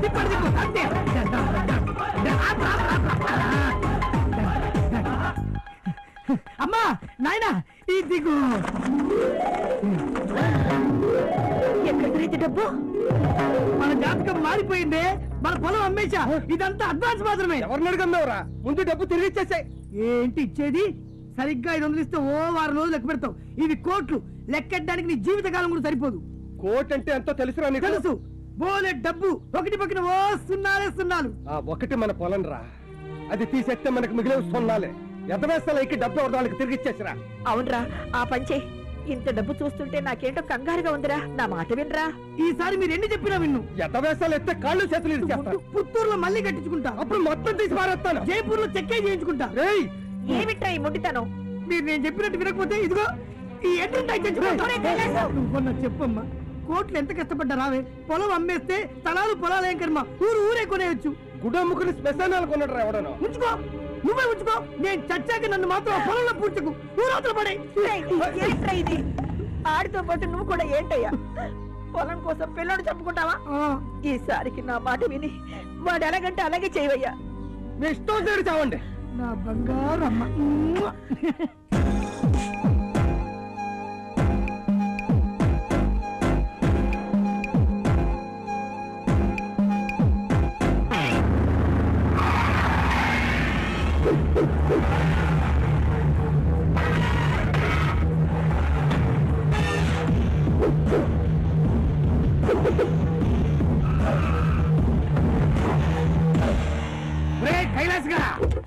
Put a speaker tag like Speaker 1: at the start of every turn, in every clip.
Speaker 1: అమ్మా నాయనా ఈ దిగు.
Speaker 2: ఎక్కడైతే డబ్బు?
Speaker 1: మన జాతకం మారిపోయింది. మన పొలం అమ్మేశా. ఇదంతా అడ్వాన్స్ మాత్రమే.
Speaker 3: ఎవరిని అడుగున్నావురా? ముందు డబ్బు తిరిగి ఇచ్చేసాయి.
Speaker 1: ఏంటి ఇచ్చేది? సరిగ్గా 500 ఇస్తే ఓ వారం రోజులు లెక్క పెడతావు. ఇవి కోట్లు. లెక్కెట్టడానికి నీ జీవితకాలం కూడా సరిపోదు.
Speaker 3: కోట్ అంటే ఎంతో తెలుసురా నీకు?
Speaker 1: తెలుసు. బోలే డబ్బు. ఒకటి పక్కన ఓ సున్నాలే సున్నాలు.
Speaker 3: ఆ ఒకటి మన పొలం రా. అది తీసేస్తే మనకు మిగిలే సున్నాలే. ఎదవేస్తాలకి డబ్బు వాళ్ళకి తిరిగి ఇచ్చేసిరా.
Speaker 2: అవునరా, ఆ పంచే. ఇంత డబ్బు చూస్తుంటే నాకేంటో కంగారుగా ఉందిరా. నా మాట వినరా.
Speaker 1: ఈసారి మీరు ఎన్ని చెప్పినా విన్ను.
Speaker 3: ఎదవేస్తాలు ఎత్తే కాళ్ళు చేతులు ఇచ్చేస్తాను.
Speaker 1: పుత్తూరులో మళ్ళీ కట్టించుకుంటా.
Speaker 3: అప్పుడు మొత్తం తీసి మారేస్తాను.
Speaker 1: జైపూర్ లో చెక్కే చేయించుకుంటా.
Speaker 2: ఏమిట్రా ఈ ముట్టితనం?
Speaker 1: మీరు నేను చెప్పినట్టు వినకపోతే ఇదిగో ఈ చెప్పమ్మా. కోట్లు ఎంత కష్టపడ్డా రావే. పొలం అమ్మేస్తే తలాలు పొలాలేం కర్మ. ఊరే కొనేయచ్చు.
Speaker 3: గుడి అమ్ముకుని శ్మశానాలు కొన్నాడు ఎవడను.
Speaker 1: ఉంచుకో, నువ్వే ఉంచుకో. నేను చచ్చాక నన్ను మాత్రం పొలంలో పూడ్చకు. ఊరవతల పడే.
Speaker 2: ఇది ఆడితో పాటు నువ్వు కూడా ఏంటయ్యా? పొలం కోసం పిల్లడు చంపుకుంటావా? ఈసారికి నా మాట విని వాడు ఎలాగంటే అలాగే చేయవయ్యా.
Speaker 3: మీ ఇష్టం చేడు చావండి.
Speaker 1: నా బంగారమ్మ. కైలాసగా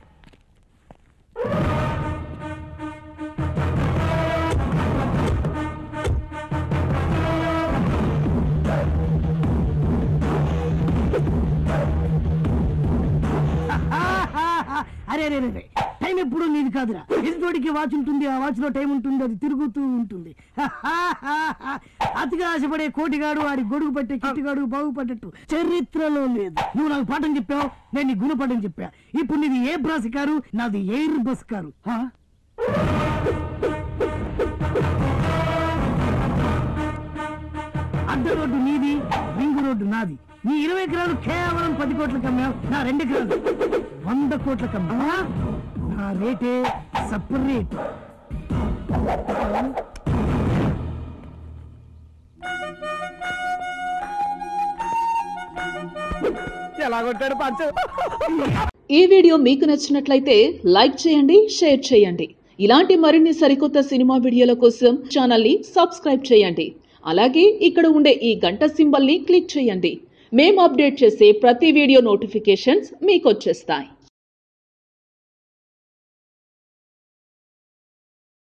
Speaker 1: అరే అరే అరే, టైం ఎప్పుడు నీది కాదురా. ఎదుటోడికి వాచ్ ఉంటుంది. ఆ వాచ్ లో టైం ఉంటుంది. అది తిరుగుతూ ఉంటుంది. అతిగా ఆశపడే కోటిగాడు వాడి గొడుగు పట్టే కిట్టిగాడు బాగుపడ్డట్టు చరిత్రలో లేదు. నువ్వు నాకు పాఠం చెప్పావు, నేను నీ గుణపాఠం చెప్పా. ఇప్పుడు నీది ఏ బ్రాస్ కారు, నాది ఎయిర్ బస్ కారు. అడ్డ రోడ్డు నీది, రింగు రోడ్డు నాది. నీ 20 ఎకరాలు కేవలం 10 కోట్లకు అమ్మావు. నా 2 ఎకరాలు 100 కోట్లకు అమ్మా. నా రేటే సపరేట్.
Speaker 3: ఎలాగొట్టాడు పంచ.
Speaker 4: ఈ వీడియో మీకు నచ్చినట్లయితే లైక్ చేయండి, షేర్ చేయండి. ఇలాంటి మరిన్ని సరికొత్త సినిమా వీడియోల కోసం ఛానల్ ని సబ్స్క్రైబ్ చేయండి. అలాగే ఇక్కడ ఉండే ఈ గంట సింబల్ ని క్లిక్ చేయండి. మేము అప్డేట్ చేసే ప్రతి వీడియో నోటిఫికేషన్స్ మీకు వచ్చేస్తాయి.